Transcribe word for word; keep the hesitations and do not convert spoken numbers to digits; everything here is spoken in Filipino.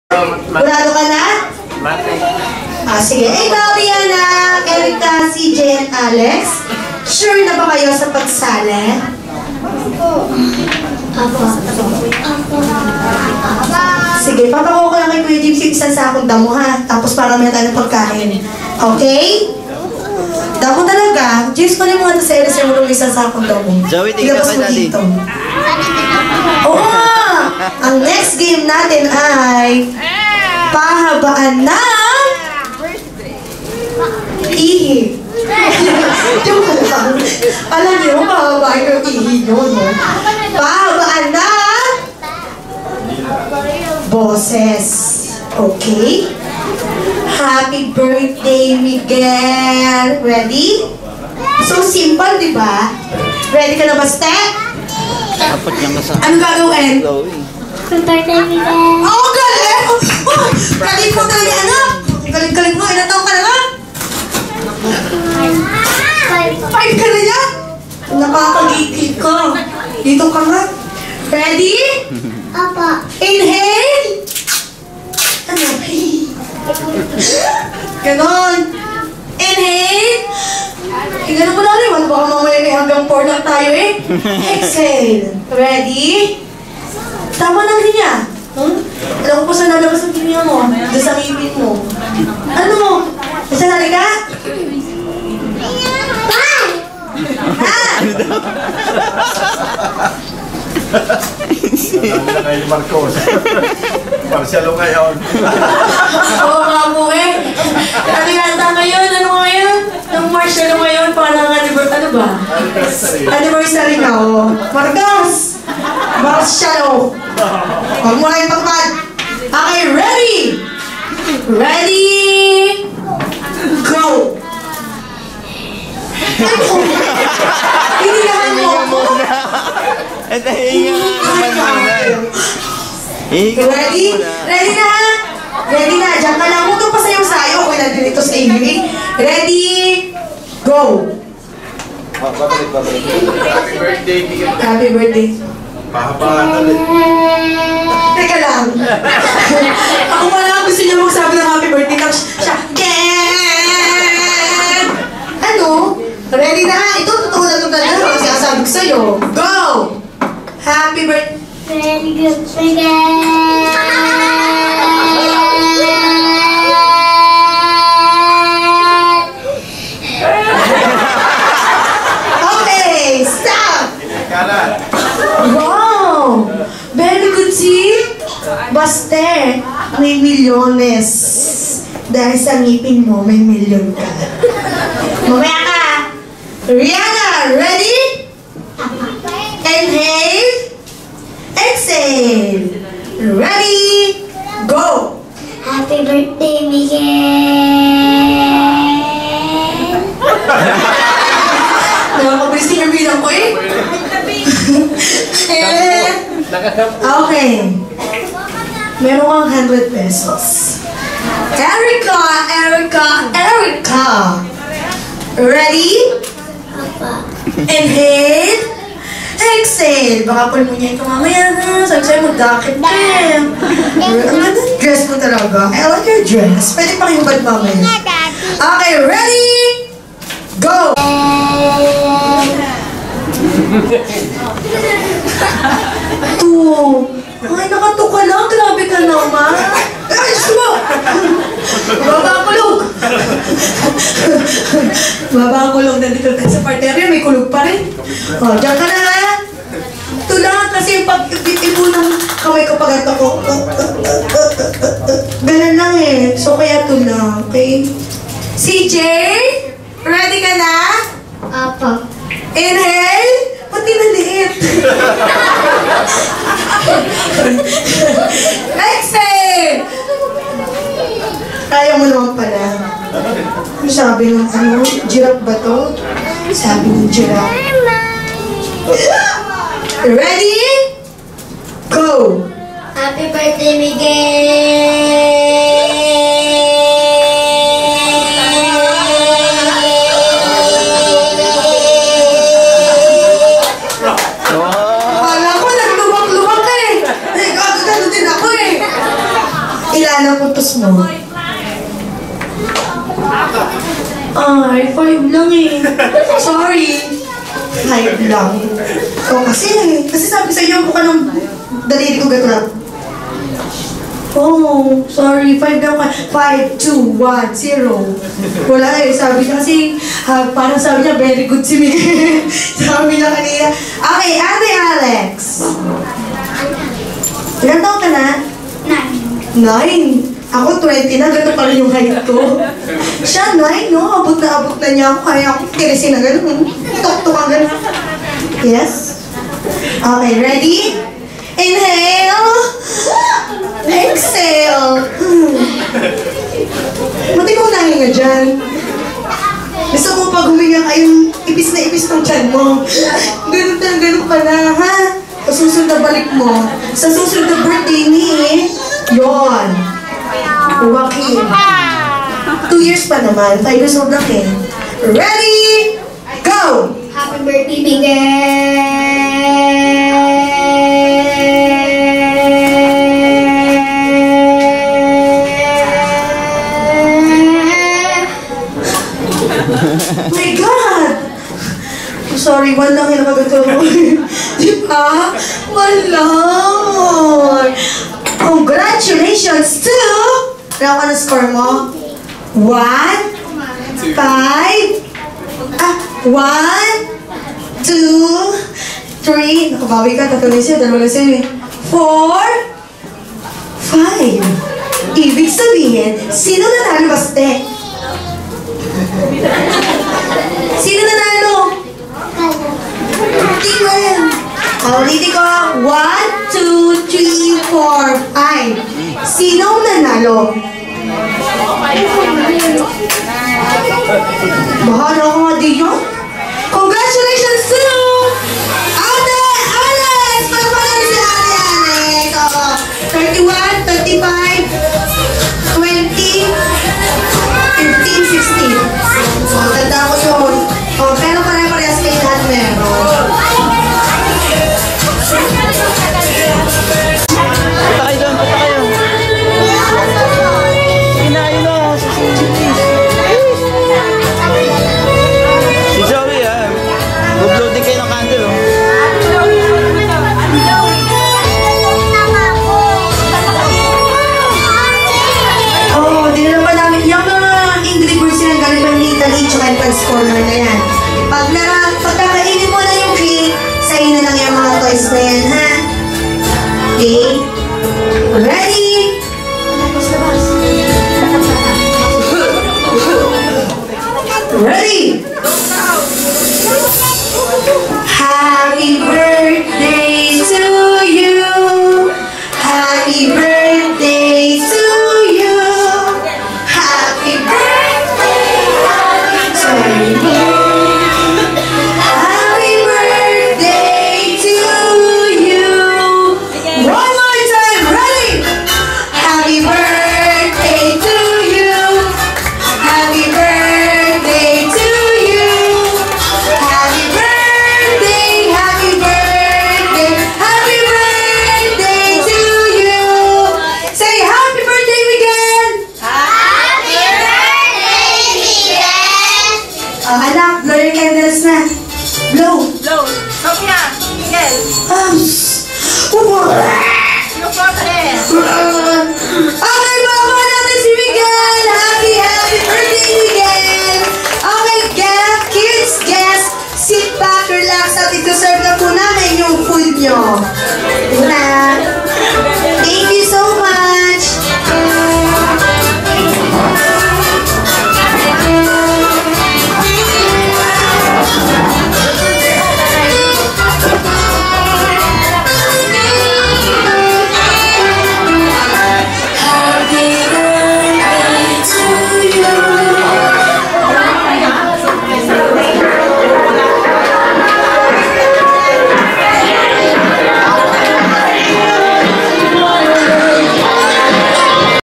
Burado ka na? Ah, sige. Ikaw, Rihanna, Erica, C J, and Alex. Sure na ba kayo sa pagsali? Apo. Sige, papakuha ko lang kay Kuya James yung isang sakong damo, ha? Tapos para may tayo ng pagkain. Okay? Damo talaga. James, kunin mo nga ito sa L S M yung isang sakong damo. Joey, tingin ka kay Daddy. Oo! Ang next game natin ay pahabaan ng ihi. Joke lang. Alam niyo, pahabaan yung ihi nyo, no? Pahabaan ng boses. Okay? Happy birthday, Miguel. Ready? So simple, di ba? Ready ka na ba, Step? Dapat lang ka sa... Ano gagawin? Happy birthday, Miguel. Oo, oh, galing! Oh, galing mo talaga, anak! Galing-galing mo, ilan taong ka na nga? Five ka na yan? Nakakagigil ka. Dito ka nga. Ready? Apa. Inhale! Ano? Ganon. Inhale! Eh, ganun mo na rin. Wala baka mamaya may hanggang four lang tayo eh. Exhale. Ready? Tama lang din niya. Hmm? Alam ko pa saan nalabas ang tingin mo. Doon sa ngipin mo. Ano mo? Basta nari ka? Ha? Sabi na kayo Marcos. Marcialo ngayon. Oo nga po eh. Ano yata ngayon? Ano ngayon? Nung Marcialo ngayon, parang anniversary. Ano ba? Anniversary na oh. Marcos! Marcialo! Huwag mo na yung pagpad. Okay, ready! Ready! Go! Hinilahan mo ako. Eh, nahinga naman muna eh. Hihinga ka Ready? muna. Ready na? Ready na. Diyan ka lang. Huwag kang pasayaw-sayaw. Kung nandun ito sa Amy. Ready? Go! Oh, babalik, babalik. Happy birthday, Miguel. Happy birthday. Pahabaan ulit. Teka lang. Ako pala gusto niya magsabi ng happy birthday. Tapos siya, Ken! Ano? Ready na? Ito, totoo na ito talaga. Kasi sasabi ko sa'yo. Go! Happy birthday. Very good, Miguel. Okay, stop! Kanan. Wow! Very good, see? Baste, may milyones. Dahil sa ngipin mo, may milyon ka. Mamaya ka! Rihanna, ready? Inhale. Exhale. Ready? Go! Happy birthday, Miguel. Nakakabilis din yung bilang ko eh. Eh, okay. Meron kang one hundred pesos. Erica, Erica, Erica. Ready? Apa. Inhale. Exhale. Baka pulmonya ito mamaya na. Sabi sa'yo mag-dakit ka. Ang ganda ng dress mo talaga. I like your dress. Pwede pang hubad mamaya. Okay, ready? Go! Two. Ay, nakatuka lang. Grabe ka naman. Ay, sumo! Baba ang kulog. Baba ang kulog. Nandito ka sa parterya. May kulog pa rin. O, dyan ka na ha. Ito lang. Kasi yung pag-ipo ng kamay ko pag ito ko. Ganun lang eh. So, kaya ito lang. Okay? C J? Ready ka na? Apa. Inhale. Pati naliit. Exhale! Kaya mo naman pala. Sabi ng ano, giraffe ba to? Sabi ng giraffe. Ready? Go! Happy birthday, Miguel. Ilan ang puntos mo? Ay, five lang eh. Sorry. Five lang. O kasi, kasi sabi sa iyo, buka ng daliri ko gato. Oh, sorry. Five lang ka. Five, two, one, zero. Wala eh. Sabi niya kasi, uh, parang sabi niya, very good si Miguel. Sabi niya kanina. Okay, Ate Alex. Ilan taon ka na? Nine. Nine. Ako twenty na, gano'n pa rin yung height ko. Siya nine, no? Abot na abot na niya ako. Kaya ako tirisin na gano'n. Tok-tok ang gano'n. Yes? Okay, ready? Inhale. Exhale. Mati ko nahinga dyan. Gusto mo pag huminga kayong ipis na ipis ng tiyan mo. Ganun na, ganun ka na, ha? Sa susunod na balik mo. Sa susunod na birthday ni, yon. Joaquin. Two years pa naman. Five years old lang eh. Ready? Go! Happy birthday, Miguel! My God! Sorry, one lang yung nakagato ko. Di ba? One lang! Congratulations to... Ano ka na score mo? One, five, ah, one, two, three, nakabawi ka, tatlo lang siya, dalawa lang siya eh. Four, five. Ibig sabihin, sino nanalo baste? Sino nanalo? Tingnan. Ulitin ko. One, two, three, four, five. Sinong nanalo? Bahala ko nga di yun. Congratulations!